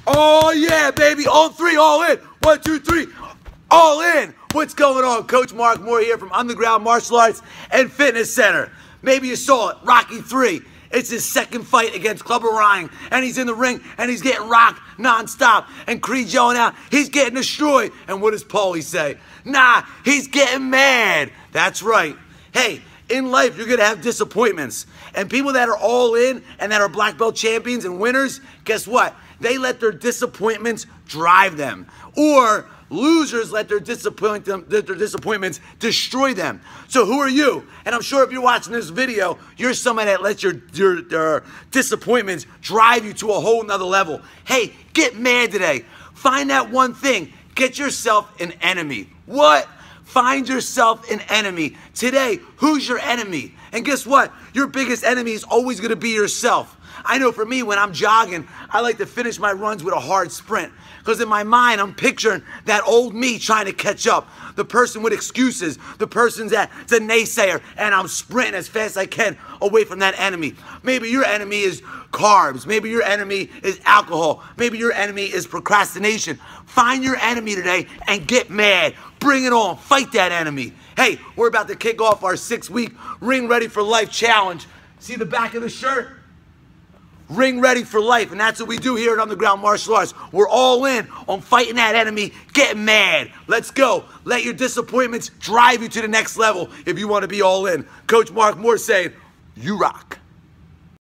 Oh yeah, baby, on three, all in. 1, 2, 3, all in. What's going on? Coach Mark Moore here from Underground Martial Arts and Fitness Center. Maybe you saw it, Rocky 3. It's his second fight against Clubber Ryan, and he's in the ring, and he's getting rocked nonstop. And Creed's yelling out, he's getting destroyed. And what does Paulie say? Nah, he's getting mad. That's right. Hey, in life, you're going to have disappointments. And people that are all in and that are black belt champions and winners, guess what? They let their disappointments drive them. Or losers let their disappointments destroy them. So who are you? And I'm sure if you're watching this video, you're somebody that lets your disappointments drive you to a whole nother level. Hey, get mad today. Find that one thing. Get yourself an enemy. What? Find yourself an enemy. Today, who's your enemy? And guess what? Your biggest enemy is always going to be yourself. I know for me, when I'm jogging, I like to finish my runs with a hard sprint. Because in my mind, I'm picturing that old me trying to catch up. The person with excuses. The person that's a naysayer. And I'm sprinting as fast as I can away from that enemy. Maybe your enemy is carbs. Maybe your enemy is alcohol. Maybe your enemy is procrastination. Find your enemy today and get mad. Bring it on. Fight that enemy. Hey, we're about to kick off our 6-week Ring Ready for Life challenge. See the back of the shirt? Ring Ready for Life, and that's what we do here at Underground Martial Arts. We're all in on fighting that enemy, getting mad. Let's go. Let your disappointments drive you to the next level if you want to be all in. Coach Mark Moore saying, you rock.